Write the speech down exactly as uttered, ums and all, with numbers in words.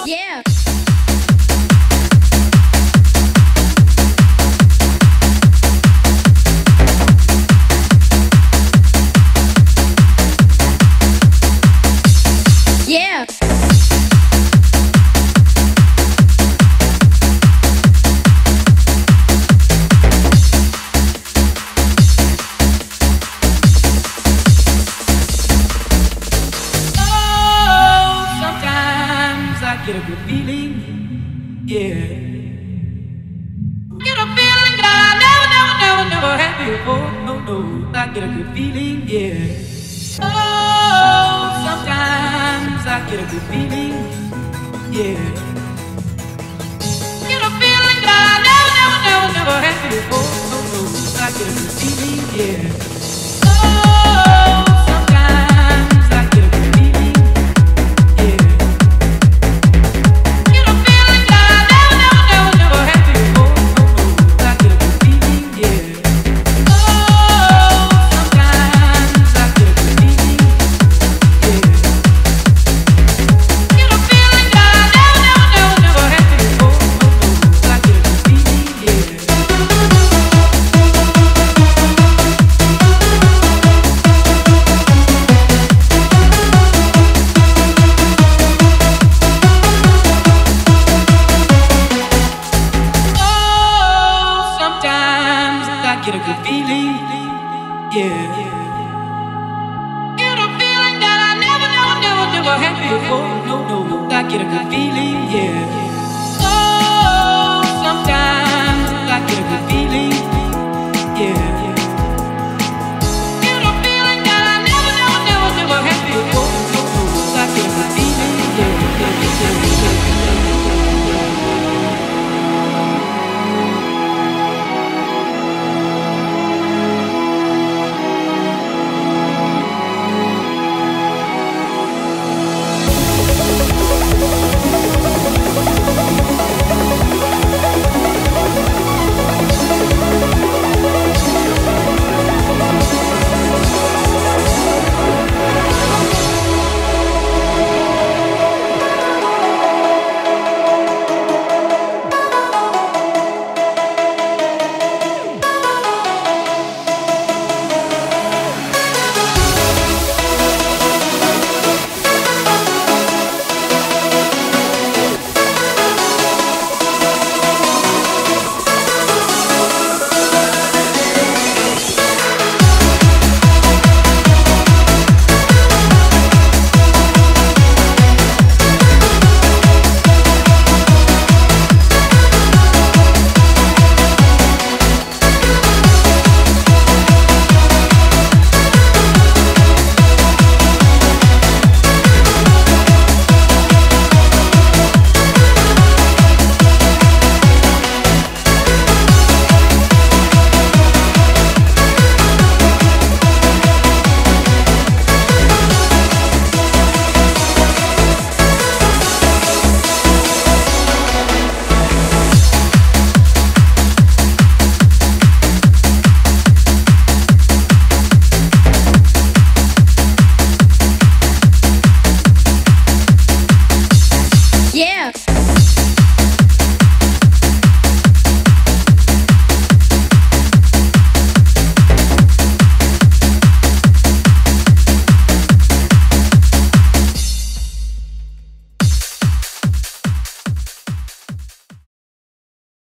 Yeah. Yeah. Get a good feeling, yeah. Get a feeling that I never, never, never, never had before. No, no, I get a good feeling, yeah. Oh, sometimes I get a good feeling, yeah. Get a feeling that I never, never, never, never had before. No, no, I get a good feeling, yeah. Oh, sometimes I get a good feeling, yeah. Get a good feeling, yeah. Get a feeling that I never, never, never, never had before. No, no, no, I get a good feeling, yeah. Oh, sometimes I get a good feeling, yeah. Get a feeling that I never, never, never, never had before. No, no, I get a good feeling, yeah, yeah, yeah.